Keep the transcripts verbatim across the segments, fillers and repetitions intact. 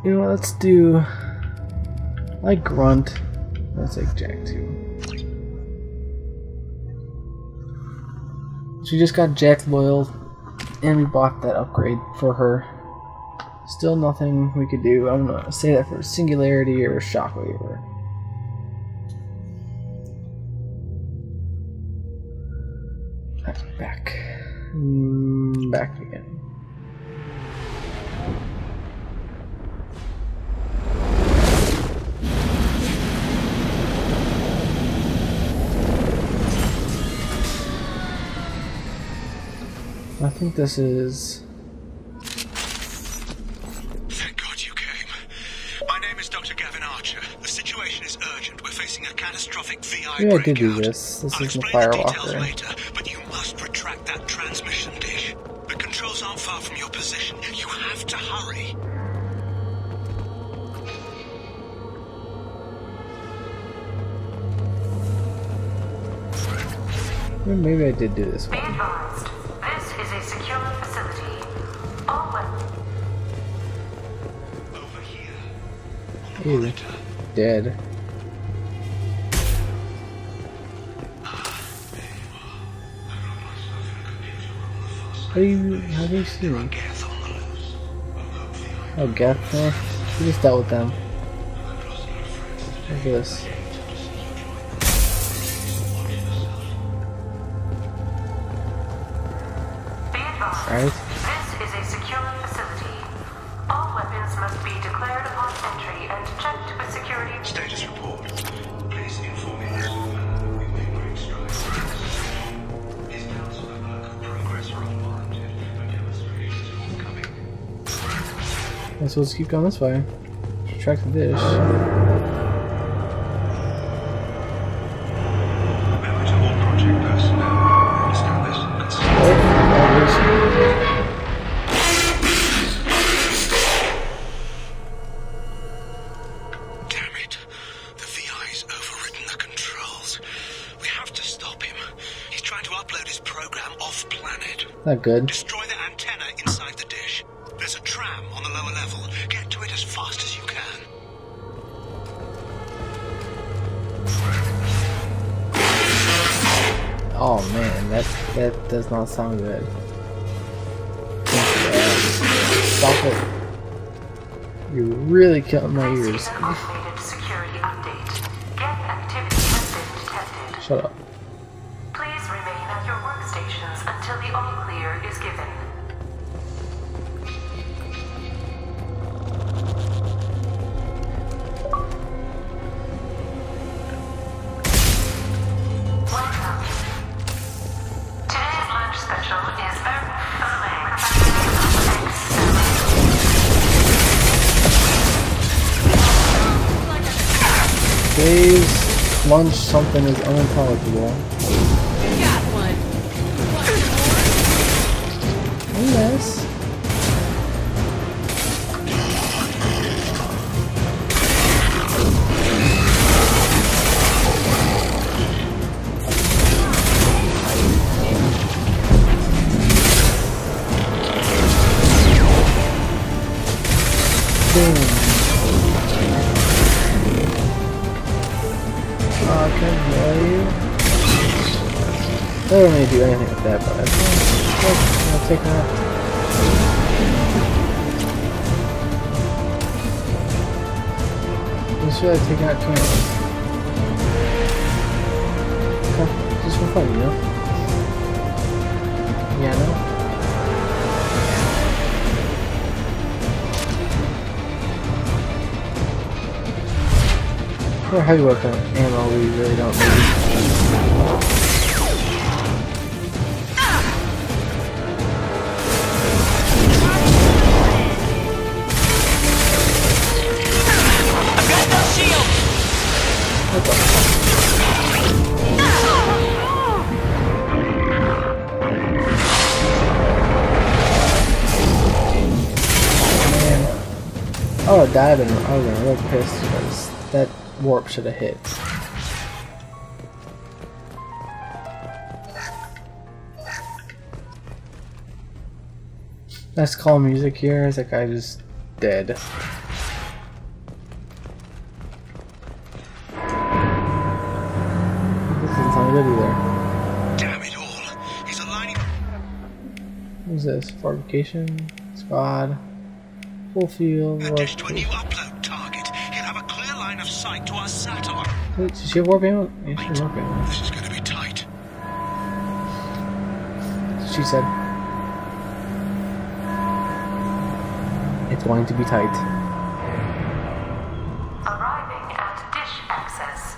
You know what, let's do like Grunt. Let's take Jack too. She just got Jack loyal and we bought that upgrade for her. Still nothing we could do. I'm gonna say that for Singularity or Shockwave. Or back. Mm, back again. I think this is... Thank God you came. My name is Doctor Gavin Archer. The situation is urgent. We're facing a catastrophic V I Yeah, I did do breakout. this. This I'll is the explain the details Firewalker. later, but you must retract that transmission dish. The controls aren't far from your position. You have to hurry. Yeah, maybe I did do this Be one. advised, this is a secure facility. All weapons. Over here. Ew. Dead. How do you, how do you see me? Oh, Geth? Eh, we just dealt with them. Look at this. Be advised, Right? this is a secure facility. All weapons must be declared upon entry and checked with security. Status report. Please inform me as soon as we make great strides. These counts of the work of progress are unwarranted, but demonstrations forthcoming. Guess we'll just keep going this way. Track the dish. Remember to all project personnel. Understand this? Oh, there it is. Damn it. The V I's overridden the controls. We have to stop him. He's trying to upload his program off-planet. Not good. Destroy the antenna inside the dish. There's a tram on the lower level. Get to it as fast as you can. Oh man, that that does not sound good. Stop it. You're really killing my This ears. is an automated security update. Get activity has been detected. Shut up. Please remain at your workstations until the all clear is given. Welcome. Today's lunch special is beurre filet eggs. Today's lunch something is unintelligible. Got one. Oh, yes. Boom. Oh, can I heal you? I don't really do anything with that, but I think I'll take that. Just feel like taking out candles. Okay, just for fun, you know? Yeah, no? For heavy weapon ammo, we really don't need. I've got no shield. What the fuck? Man. I would have died and I would have been real pissed because that warp should have hit. Nice calm music here as that guy just dead. good either. Damn it all. He's aligning. What's this? Fortification? Squad? Full field? Attached to a new Warp. upload target. He'll have a clear line of sight to our satellite. Wait, does she have warp ammo? Yeah, she has warp ammo. This is going to be tight. She said. It's going to be tight. Arriving at dish access.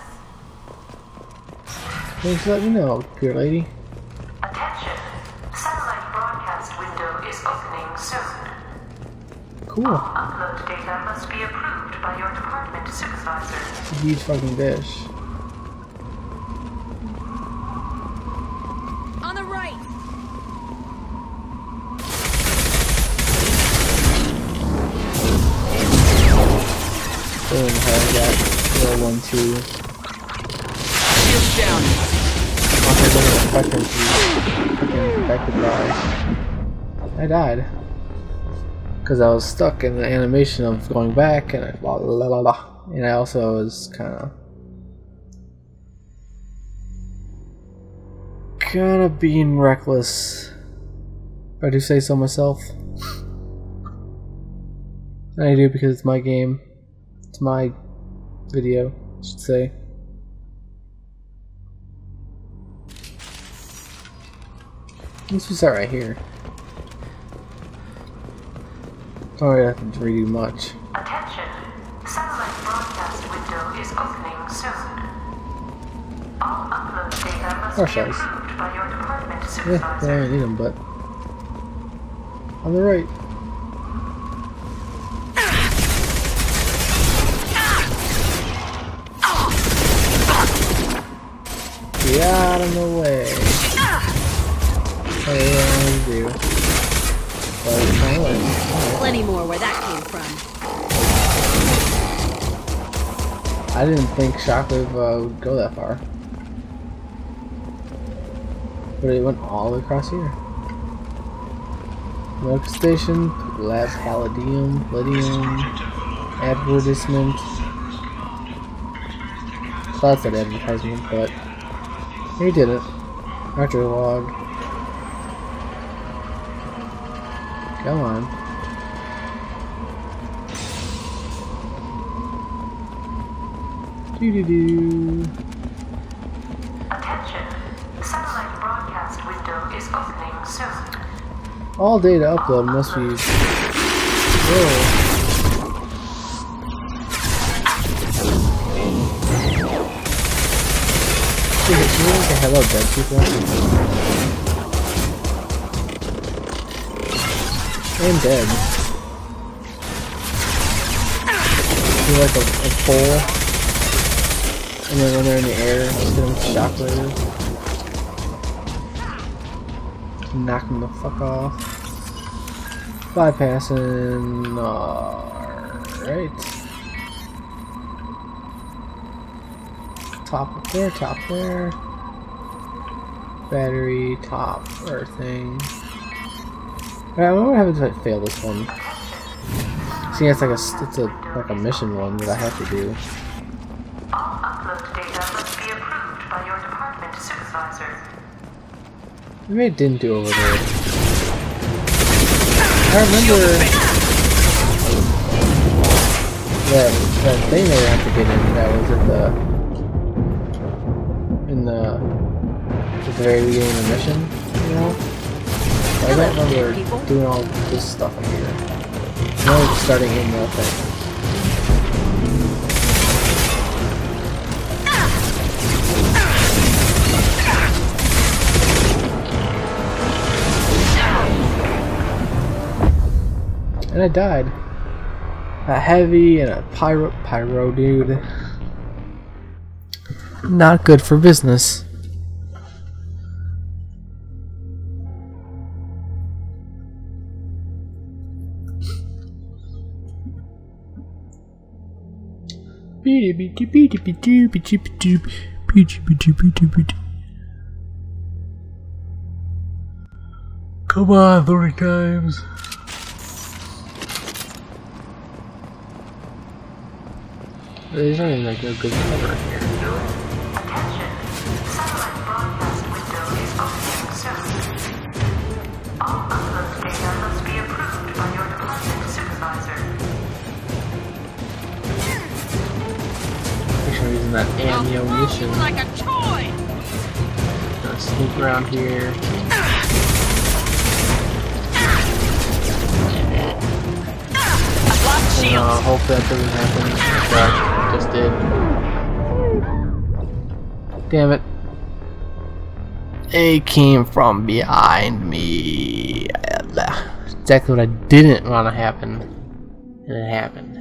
Thanks for letting me know, computer lady. Attention. Satellite broadcast window is opening soon. Cool. Upload data must be approved by your department supervisor. It's a huge fucking dish. On the right. Boom, hell that. Zero, one, two. Shield down. Also doesn't affect him to be fucking affected by. I died. Because I was stuck in the animation of going back and I blah blah blah blah. And I also was kinda kinda being reckless. If I do say so myself. And I do because it's my game. It's my video, I should say. Let's just start right here. Don't really have to redo much. Attention. Satellite broadcast window is opening soon. All upload data must Or be size. approved by your department Yeah, I supervisor. don't need them, but on the right. Get out of the way. Hey, what do you do? Well, it's my way. Plenty more where that came from. I didn't think Shockwave uh, would go that far. But it went all the way across here. Medical station, lab palladium, lithium, advertisement. So that's an advertisement, but he did it. Retro log. Come on. Doo doo doo. Attention. Satellite broadcast window is opening soon. All data upload must be. Whoa. Dude, can you say hello, dead people? I'm dead. Do like a, a pole, and then when they're in the air, just hit them with shockwave. Knock them the fuck off. Bypassing. Alright. Top up there, top there. Battery, top, earthing. Alright, I wonder what happens if I fail this one. See, it's like a it's a like a mission one that I have to do. All upload data must be approved by your department supervisor. Maybe it didn't do over there. I remember that that thing that we have to get in that was at the in the at the very beginning of the mission, you know? I don't remember doing all this stuff in here. No, starting in the thing. And I died. A heavy and a pyro pyro dude. Not good for business. Come on, three times. There's not even like a good cover here. Attention. Satellite opening soon. All upload data must be approved by your department supervisor. Make sure I'm using that ammunition. Like a toy. Gonna sneak around here. Uh, hope that doesn't happen. That just did. Damn it. It came from behind me. Exactly what I didn't want to happen. And it happened.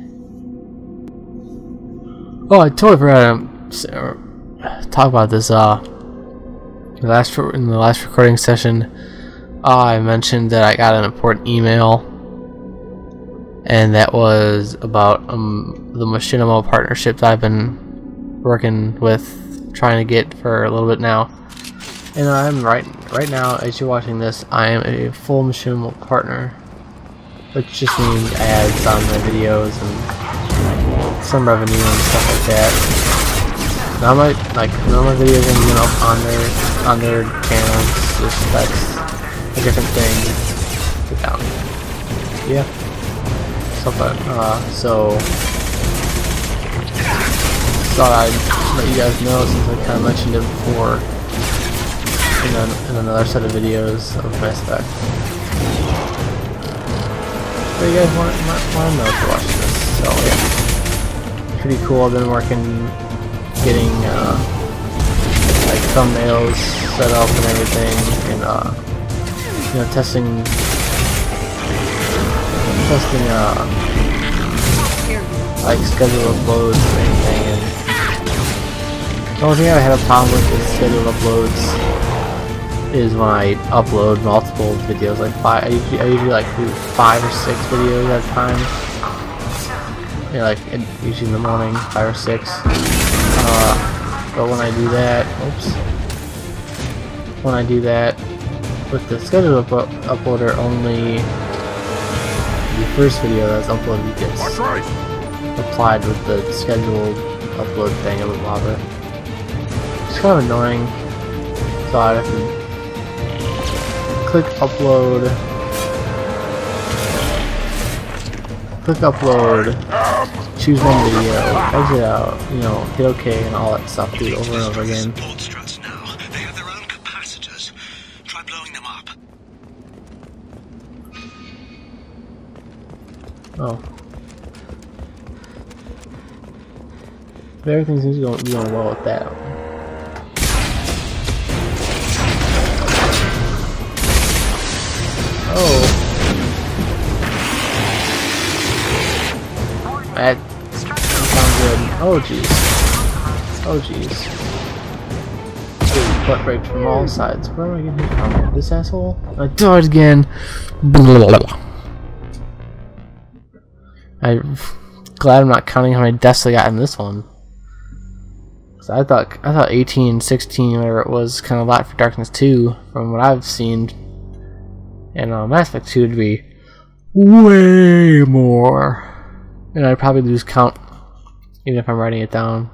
Oh, I totally forgot to talk about this. Uh, last in the last recording session, uh, I mentioned that I got an important email. And that was about um, the Machinimo partnership that I've been working with, trying to get for a little bit now. And I'm right right now, as you're watching this, I am a full Machinimo partner, which just means ads on my videos and some revenue and stuff like that. Now my like none of my videos are you know on their on their channels. Just that's a different thing. Get down. Yeah. But, uh, so thought I'd let you guys know since I kind of mentioned it before in, a, in another set of videos of Mass Effect. So you guys want, want, want to know if you're watching this. So yeah, pretty cool. I've been working, getting uh, like thumbnails set up and everything, and uh, you know, testing. Testing uh like schedule uploads and everything, and the only thing I had a problem with is schedule uploads is when I upload multiple videos, like five. I usually, I usually like do five or six videos at a time. Yeah, like in, usually in the morning, five or six. Uh, but when I do that, oops. When I do that with the schedule up uploader, only the first video that's uploaded gets applied with the scheduled upload thing of a bother. It's kind of annoying. So I have to click upload, click upload, choose one video, exit out, you know, hit OK and all that stuff, do it over and over again. They have their own capacitors. Try blowing them up. Oh. But everything seems to be going, going well with that. Oh. That sounds good. Oh jeez. Oh jeez. Getting butt raped from all sides. Where am I getting hit from? This asshole? I died again. I'm glad I'm not counting how many deaths I got in this one. So I thought I thought eighteen, sixteen, whatever it was, kind of a lot for Darkness two, from what I've seen. And uh, Mass Effect two would be way more. And I'd probably lose count, even if I'm writing it down.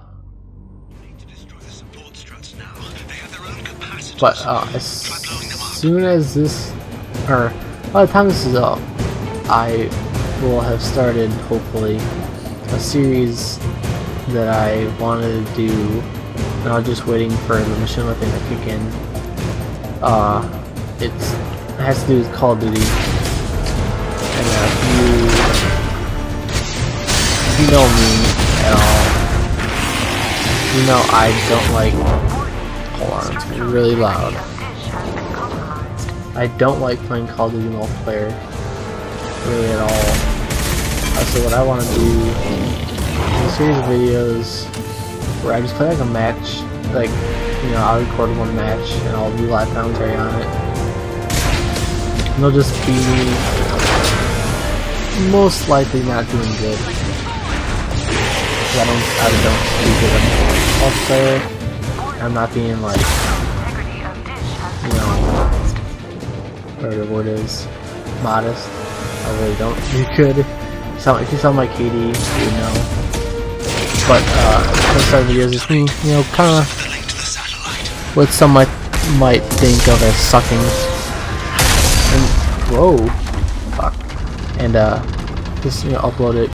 But uh, as soon as this, or by the time this is up, I will have started, hopefully, a series that I wanted to do, and I was just waiting for the Machinimo thing to kick in. Uh, it's, it has to do with Call of Duty, and uh, if you, if you know me at all, you know I don't like, hold on, it's really loud. I don't like playing Call of Duty multiplayer, really at all. Uh, so what I want to do is a series of videos where I just play like a match, like, you know, I'll record one match and I'll do live commentary on it. And it'll just be me most likely not doing good. Because I don't, I don't do good at multiplayer. I'm not being like, you know, whatever the word is, modest. I really don't do good. So if you saw my K D, you would know. But uh, most of the videos is me, you know, kind of with some of my might think of as sucking. And whoa, fuck. And uh, just you know upload it